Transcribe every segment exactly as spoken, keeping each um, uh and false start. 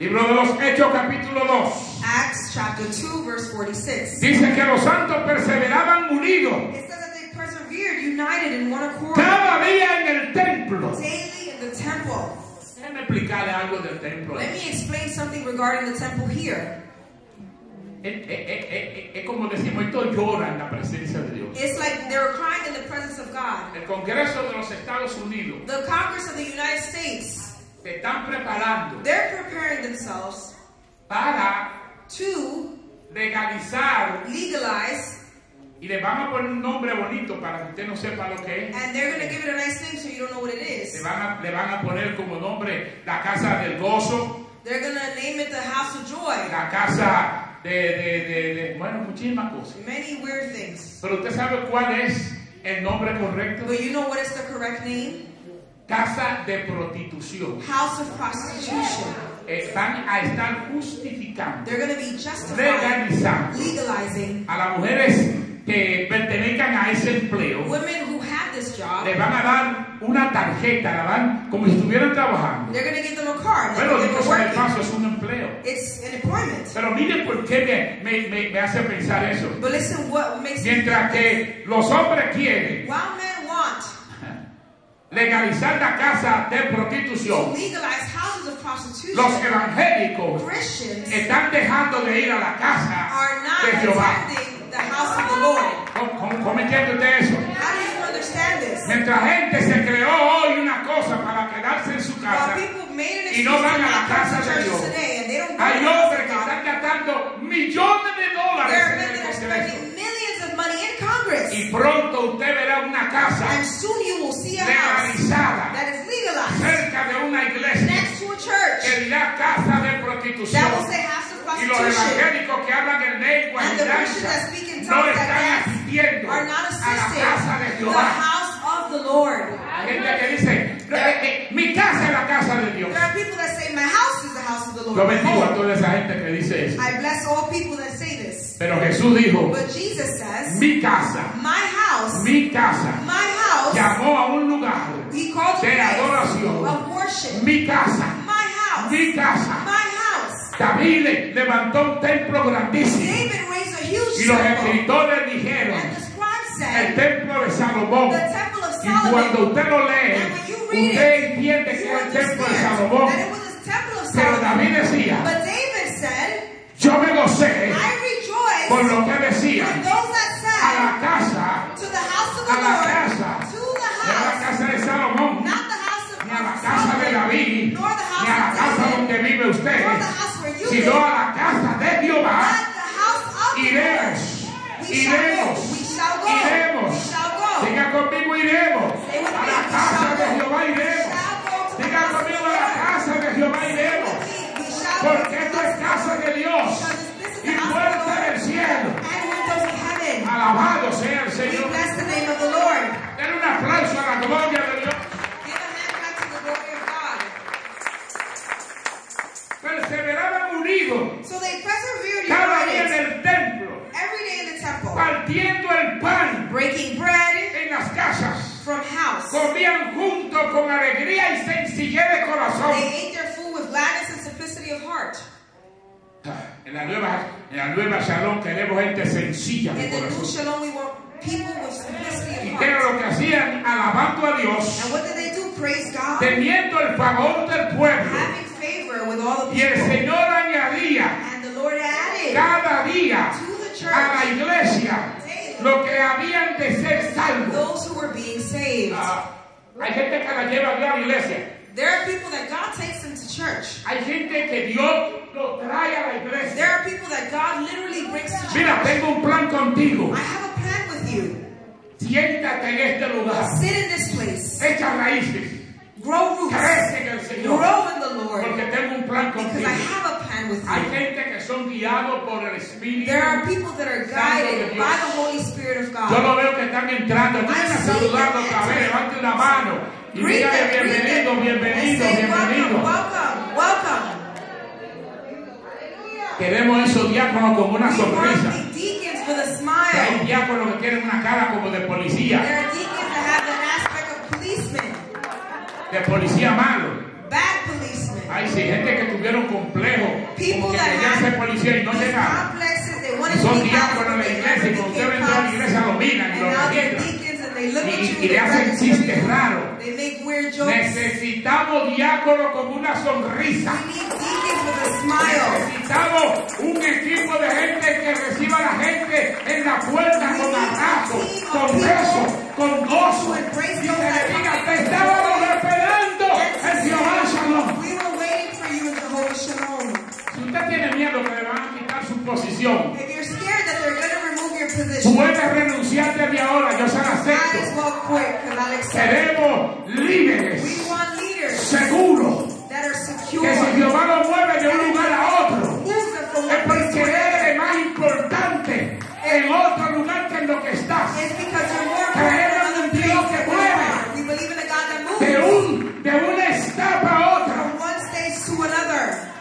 Libro de los Hechos, capítulo dos. Acts chapter two, verse forty-six. Dice que los santos perseveraban unidos It says that they persevered, united in one accord, cada día en el templo. daily in the temple. Déjeme explicarle algo del templo. Let me explain something regarding the temple here. Es, es, es, es, es como decimos, esto llora en la presencia de Dios. It's like they were crying in the presence of God. El Congreso de los Estados Unidos The Congress of the United States, se están preparando they're preparing themselves para to legalizar, legalize, y le vamos a poner un nombre bonito para que usted no sepa lo que es. and they're going to give it a nice name so you don't know what it Le is. van a, le van a poner como nombre la Casa del Gozo, They're going to name it the House of Joy. la Casa de, de, de, de bueno, muchísimas cosas. Many weird things. Pero usted sabe cuál es el nombre correcto. But you know what is the correct name? Casa de prostitución. House of Prostitution. Eh, van a estar justificando, They're going to be justified, legalizando legalizing a las mujeres que pertenezcan a ese empleo. women who have this job. Le van a dar una tarjeta, la dan como si estuvieran trabajando. They're going to give them a card. Like Bueno, they dicho were sea de working. paso, es un empleo. It's an employment. Pero miren por qué me, me, me, me hace pensar eso. But listen, what makes Mientras que los hombres quieren while men want legalizar la casa de to prostitución, legalize houses of prostitution, los evangélicos Christians están dejando de ir a la casa are not de Jehová. attending the house of the Lord. ¿Cómo, cómo, cómo entiende usted eso? How do you understand this? Mientras gente se creó hoy una cosa para quedarse en su casa, While people made an y excuse no to van a la not come casa to de church Dios. today, and they don't go hay to the house hombres of que God. están gastando millones de dólares There are en men el that are Congreso. spending millions of money in Congress, Y pronto usted verá una casa and soon you will see a house legalizada that is legalized cerca de una iglesia next to a church que dirá casa de that prostitución. will say house of Y los prostitution. evangélicos que hablan en lengua y And the Christians that danza speak in no tongues that están dance asistiendo are not a la assisting casa de the Jehová. house of the Lord. Hay gente que dice, "No, eh, eh, mi casa es la casa de Dios". There are people that say, my house is the house of the Lord. Yo My bendigo a home. toda esa gente que dice eso. I bless all people that say this. Pero Jesús dijo, But Jesus says, mi casa, my house, mi casa, my house, llamó a un lugar he called a de place adoración. of worship. Mi casa, My house, mi casa. my house. David levantó un templo grandísimo David raised a huge y los temple. escritores dijeron, And the scribe el said, templo de Salomón. the temple of Y cuando Solomon. usted lo lee, And when you read usted it, entiende que you es el templo de understand Salomón. that it was the temple of Pero Solomon. David decía, But David said, yo me gocé I rejoice por lo que decía with those that a la said, casa, to the house of a the la Lord, casa, to the no a la house, casa de Salomón, not the house of ni a la casa de David, nor the house ni a la of casa David, donde vive usted, nor the house where you sino live, a la casa de Jehová. but the house of the Iremos, Lord. We shall go. iremos, We shall go. iremos. We shall go. Diga conmigo, iremos. Say with A me, la we casa shall de go. Jehová We iremos. shall go to the Diga house of the conmigo, a la Lord. casa de Jehová iremos. We shall go Porque to the esto es house of the casa Lord. de Dios Because this is y the house of the puerta del Lord cielo. and windows of heaven. Alabado sea el We Señor. bless the name of the Lord. Den un aplauso a la gloria de Dios. Give a hand clap to the glory of God. Perseveraban unidos So they persevered cada día en united el templo, every day in the temple, partiendo el pan breaking bread en las casas. from house. Comían juntos con alegría y sencillez de corazón. They ate their food with gladness and simplicity of heart. En la nueva, en la nueva Shalom queremos gente sencilla de In the new corazón. Shalom, we want people with simplicity ¿Y of qué era heart. lo que hacían? Alabando a Dios, And what did they do? Praise God, teniendo el favor del pueblo. having favor with all the Y el people. Señor añadía And the Lord added cada día to the a la church iglesia lo que habían de ser salvos. those who were being saved. Ah, hay gente que la lleva a Dios a la iglesia. There are people that God takes them to church. Hay gente que Dios lo trae a la iglesia. There are people that God literally brings to church. Mira, tengo un plan contigo. I have a plan with you. Siéntate en este lugar. Sit in this place. Echa raíces. Grow roots. Crece en el Señor. Grow in the Lord. Porque tengo un plan Because contigo. I have a plan with Hay you. gente que son guiados por el Espíritu. There are people that are guided by the Holy Spirit of Yo God. lo veo que están entrando. Vayan a saludarlo otra vez. Levante una mano. Y Greet dígale them, greet bienvenido, them, and bienvenido, say, bienvenido. welcome, welcome, welcome. Queremos esos diáconos con una We sonrisa. want the deacons with a Hay smile. diáconos que tienen una cara como de There policía. are deacons that have an aspect of policemen. De policía malo. Bad policemen. Hay sí, gente que tuvieron complejo, People como que that querían had ser policía y no these llegaron. complexes, they wanted Y to son be diáconos en cops, la they iglesia y never cuando usted became entra a la cops. iglesia lo miran y And lo now they're registran. deacons and they look Y- at you, y le they hacen register chistes you. raros. They make weird jokes. Necesitamos diáconos con una sonrisa. We need deacons with a smile. Necesitamos un equipo de gente que reciba a la gente en la puerta con abrazo, con beso, con gozo. Y se le diga, te estábamos esperando en Jehová Shalom. We were waiting for you in Jehovah Shalom. Si usted tiene miedo que le van a quitar su posición, If you're scared that they're going to remove your position, puede renunciar desde ahora, yo se la might as acepto. well quit, because I'll accept. Queremos líderes We want leaders seguros, that are secure. que si Jehová lo mueve de un lugar a otro, Move them from es one place porque to another. eres más importante en otro lugar que en lo que estás. It's because you're more Creemos important en un than the Dios place que that you mueve are. We believe in a God that de, moves un, de una etapa a otra. from one stage to another.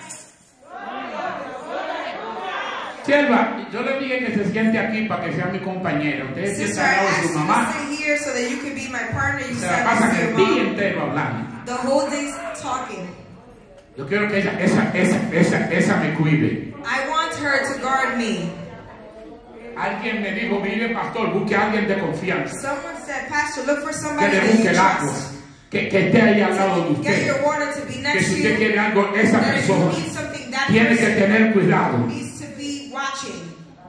Sierva, yo le dije que se siente aquí para que sea mi compañera. Usted Sister, sienta I al lado de asked su you to mamá. stay here so that you can be my partner. You Se la said pasan this to el your día mom. entero hablando. The whole day's talking. Yo quiero que ella, esa, esa, esa, esa me cuide. I want her to guard me. Alguien me dijo, mire pastor, busque a alguien de confianza. Someone said, Pastor, look for Que somebody le that busque you el agua. trust. Que, que esté ahí al lado de Get usted. your water to be Que next si to usted you. quiere algo, esa That if you persona need something, that tiene que person tener cuidado. needs to be watching.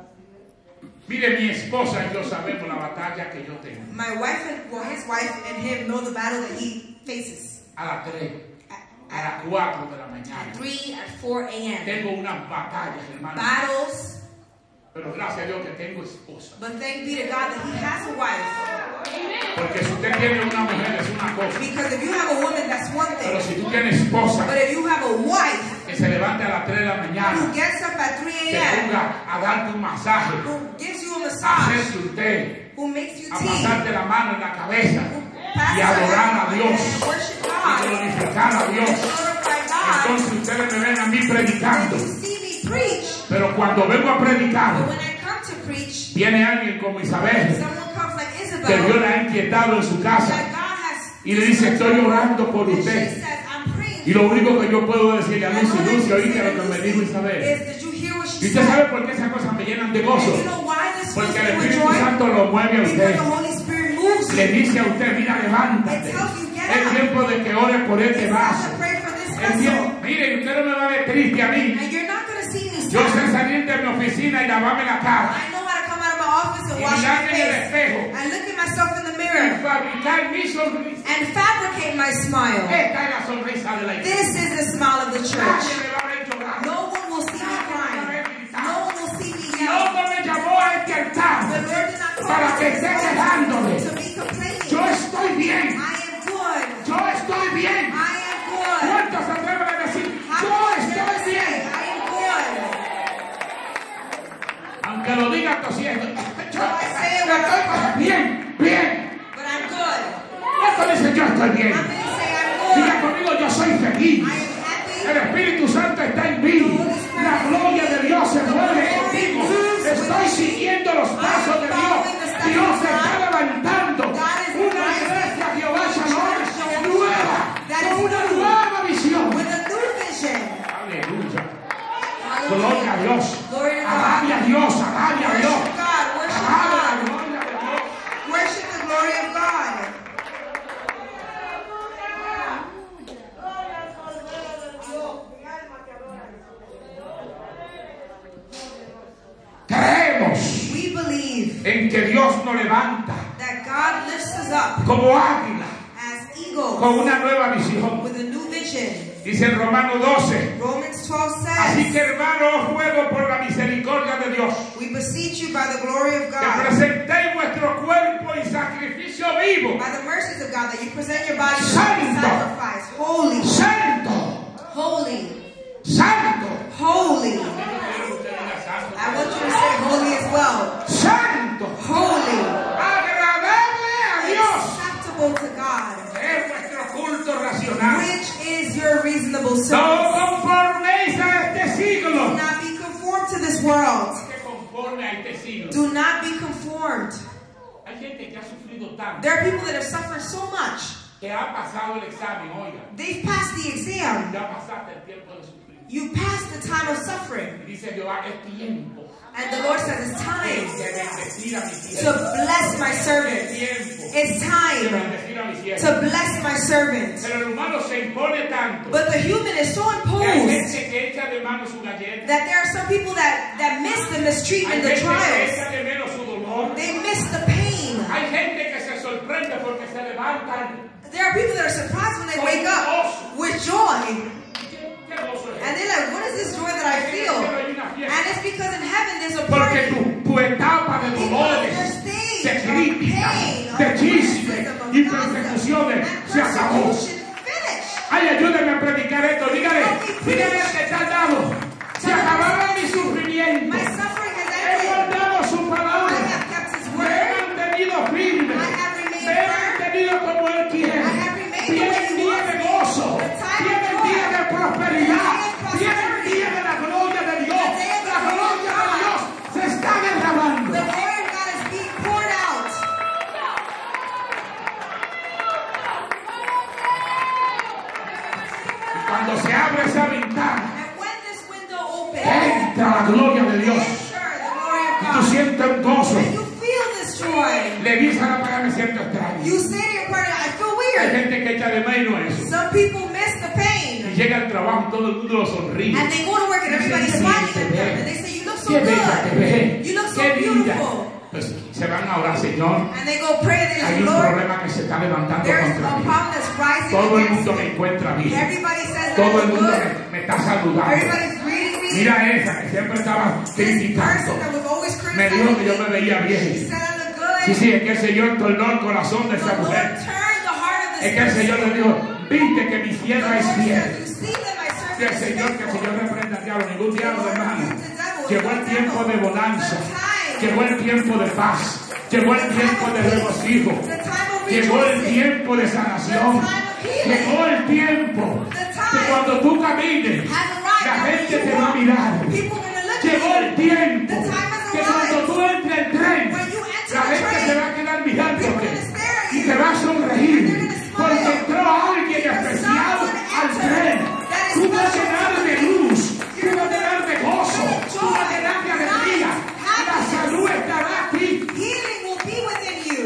Mire, mi esposa y yo sabemos la batalla que yo tengo. My wife and well, his wife and him know the battle that he faces. A las tres, At, a at, las cuatro de la mañana. at three, at four a.m. Tengo unas batallas, hermano. Battles, Pero gracias a Dios que tengo esposa. but thank be to God that he has a wife. Porque si usted tiene una mujer es una cosa. Because if you have a woman, that's one Pero thing. si tú tienes esposa But if you have a wife que se levante a las tres de la who mañana, gets up at three que a.m., ponga a darte un masaje, who gives you a a massage, hacerse usted, who makes you a tea, pasarte la mano en la cabeza who y passes adorar a her Dios and worship y God, glorificar a Dios. glorify God, Entonces ustedes me ven a mí then predicando. you see me preach. Pero cuando vengo a predicar, But when I come to preach, viene alguien como Isabel, someone comes like que Dios Isabel, la ha inquietado en su casa, that God has, y le dice, estoy orando por and she usted. says, I'm praying. Y lo único que yo puedo decirle a And Lucy, all I Lucy, can oíste say lo to que me Lucy dijo Isabel. is, did you hear what Y she usted said? sabe por qué esas cosas me llenan de And gozo. you know why this fills Porque el me with Espíritu joy? Santo lo mueve a Because usted. the Holy Spirit moves Le you. dice a usted, mira, levántate. It tells you, get Es up. tiempo de que ore por este It's time vaso. to pray for this Es vessel. tiempo- Mire, usted no me va a ver triste a mí. And you're not going to see me Yo sé sad. salir de mi oficina y lavarme la cara. I know how to come out of my office and Y wash my mirarme en el face. espejo. I look at myself in the Y mirror fabricar mi sonrisa. and fabricate my smile. Esta es la sonrisa de la iglesia. This is the smile of the Nadie church. me va a ver llorando. No one will see me crying. No one will see me Dios yelling. no me llamó a este altar The Lord did not call para me que esté quejándome. to be complaining. Yo estoy bien. I am good. Yo estoy bien. I am good. ¿Cuántos se atreven a decir, How yo can you estoy say, bien? I am good. Aunque lo diga tosiendo. Yo I say it yo when estoy I'm bien, bien. But I'm good. ¿Cuántos dicen yo estoy bien? I'm going to say I'm Diga good. conmigo, yo soy feliz. I am happy. El Espíritu Santo está en mí. La gloria de Dios se mueve conmigo. Estoy siguiendo los pasos de Dios. Dios se está levantando. Una iglesia Jehová Shalom nueva. Con una nueva visión. With a new vision. Aleluya. Gloria a Dios. Glory to Alabe God. a Dios. Alabe a Dios. Worship God. Worship Alabe la God. gloria de Dios. Worship the glory of God. Creemos We believe en que Dios nos levanta that God lifts us up como águila as eagles con una nueva visión. with a new vision. Dice en Romanos doce. Romans twelve Así says, que hermano, os ruego por la misericordia de Dios we beseech you by the glory of que God, presentéis vuestro cuerpo en sacrificio vivo, by the mercies of God, that you present your body as a Santo. sacrifice, holy, santo, holy, santo, holy. I want you to say holy as well. santo, Holy, agradable a Dios. acceptable to God, Es vuestro culto racional. which is your reasonable No service. conforméis a este Do siglo. not be conformed to this world. Que conforme a este siglo. Do not be conformed. Hay gente que ha sufrido tanto There are people that have suffered so much. que ha pasado el examen, oiga. They've passed the exam. Ya pasaste el tiempo de sufrir. You passed the time of suffering. Y dice Jehová, es tiempo And the Lord says it's time de bendecir a mi to siervo. bless my Es servant. tiempo It's de time bendecir a mi siervo. to bless my servant. Pero el humano se impone tanto But the human is so que hay imposed gente que echa de mano su galleta. that there are some people that, that miss the Hay mistreatment, the gente que trials. echa de menos su dolor. They miss the pain. Hay gente que se sorprende porque se levantan. There are people that are surprised when they wake up with joy. ¿Qué gozo es And they're like, what is this joy that I feel? And it's because in heaven there's a Porque party. tu, tu etapa de dolores, de críticas, de chismes y persecuciones se acabó. Ay, ayúdame a predicar esto. Dígale, dígale al que está al lado. Se acabaron mis sufrimientos. My suffering has He ended. guardado su I palabra. have kept his Me he word. mantenido firme. I have remained Me he firm. mantenido como Él quiere. I have remained the Viene way el he día wants de me. gozo. The time Viene el of día joy. de prosperidad. The day of Viene el prosperity. día de la gloria de Dios. The day of La the glory gloria of de God. Dios se está derramando. The glory of God is being poured out. Cuando se abre esa ventana, And when this window opens, entra la gloria de Dios. enter the glory of Y tú God. sientes un gozo. And you feel this joy. Le dices a la paga, me siento extraño. You say to your partner, I feel Hay weird. gente que echa de menos eso. Some people miss the Y pain. llega al trabajo y todo el mundo lo sonríe. And they go to work and everybody's smiling at them. And they say, you look so Qué bella te good. ves. You look so Qué linda. beautiful. Pues se van a orar, Señor. And they go pray and they Hay say, un Lord, problema que se está levantando there's contra a mí. problem that's rising Todo el against mundo me me. encuentra bien. Everybody says that Todo el I'm mundo good. me, me está saludando. Everybody's greeting me. Mira esa que siempre estaba This criticando. person that was always Me dijo que yo me criticizing me, veía she bien. said I look good. Sí, sí, es que el Señor tornó el corazón de The esa Lord mujer. turned the heart of Es this que el Señor person. le dijo, viste que mi The sierva Lord es says, fiel. you see that my servant Que el is Señor, que el faithful. Señor reprenda al diablo, ningún The diablo, Lord hermano. rebuked the devil. Llegó el The tiempo de devil. bonanza. The time. Llegó el tiempo de paz. Llegó el tiempo de regocijo. The time of Llegó el rejoicing. tiempo de sanación. Llegó el tiempo que cuando tú camines, la gente te va a mirar. People are gonna look Llegó at el you. tiempo The time has que cuando arrived. tú entres en el tren, When you enter la the gente train, se va a quedar people are mirándote gonna stare at y you. te va a sonreír And they're gonna smile. porque entró alguien Because especial someone al entered tren. that is Tú vas a special llenar to de me. luz, tú You're vas a llenar de gozo, gonna tú vas a llenar de joy, alegría. light, La salud estará aquí. Healing will be within you.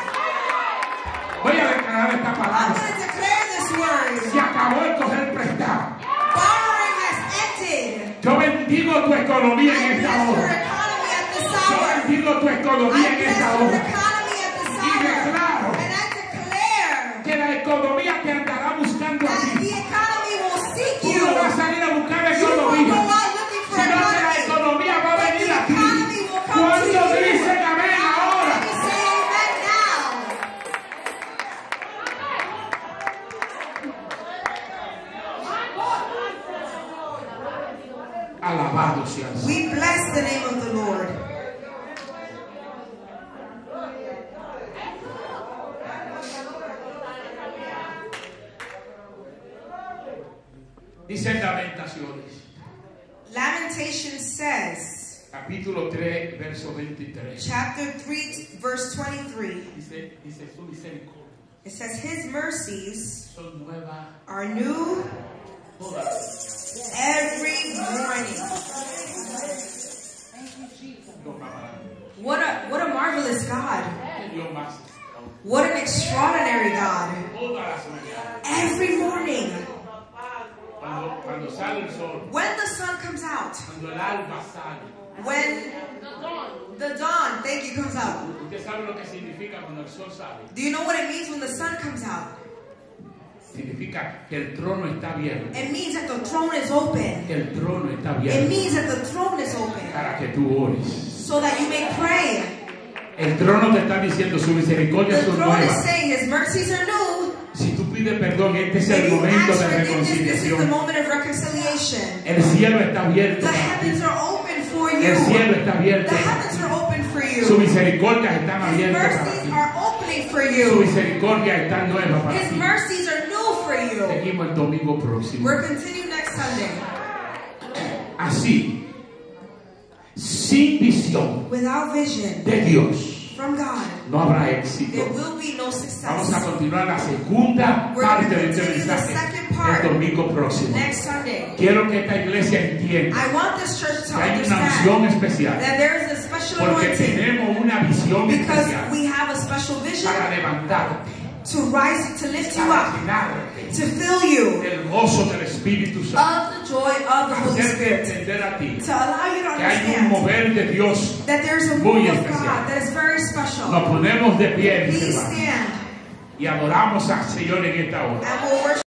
Voy a declarar esta I'm palabra. going to declare this word. Se acabó el coger prestado. Borrowing has ended. Yo bendigo tu economía I en esta bless your hora. economy at this Yo hour. bendigo tu I economía en bless esta your hora. economy at this Y hour. declaro And I declare que la economía te andará buscando a that ti. the economy will seek Tú you. no vas a salir a buscar You won't go economía, out looking for sino que la economy. economía va a venir a ti. Economy will come to Cuando you. dicen amén ahora, Let me say amen now. alabado sea el Señor. We bless the name of the Lord. Dice en Lamentaciones, Lamentation says, capítulo tres, verso veintitrés. chapter three, verse twenty-three. Dice, dice su misericordia. It says, His mercies Son nuevas are new todas. every morning. Dios más What a what a marvelous God. maravilloso. Dios más. What an extraordinary God. Todas las mañanas. Every morning, Cuando, cuando sale el sol, when the sun comes out, cuando el alba sale. when the dawn, thank you, comes out. Usted sabe lo que significa cuando el sol sale. Do you know what it means when the sun comes out? Significa que el trono está abierto. It means that the throne is open. Que el trono está It abierto means that the throne is open para que tú ores. so that you may pray. El trono te está diciendo su misericordia The son throne is nuevas. saying His mercies are new. Si tú pides perdón, este es If el you momento ask de forgiveness, this is the reconciliación. moment of reconciliation. El cielo está abierto The para ti. heavens are open for you. El cielo está abierto The para heavens ti. are open for Sus you. misericordias están His abiertas para mercies ti. are opening for Su you. misericordia está nueva para His ti. mercies are new for you. Seguimos el domingo próximo. We're continuing next Sunday. Así, sin visión Without vision de Dios, from God, no habrá there éxito. will be no Vamos success. a continuar la segunda We're parte going de to este continue the mensaje second el part domingo próximo. next Sunday. Quiero que esta iglesia entienda I want this church to que hay una unción understand especial that there is a special porque anointing tenemos una visión because especial we have a special vision para levantarte, to rise, to lift you para up, llenarte to fill you del gozo del Espíritu Santo, of the joy of the Holy hacerte Spirit, entender a ti to allow you to que hay un understand mover de Dios. that there's a muy move of especial. God that is very special. Nos ponemos de pie, mis Please hermanos, stand y adoramos al Señor en esta hora. and we'll worship.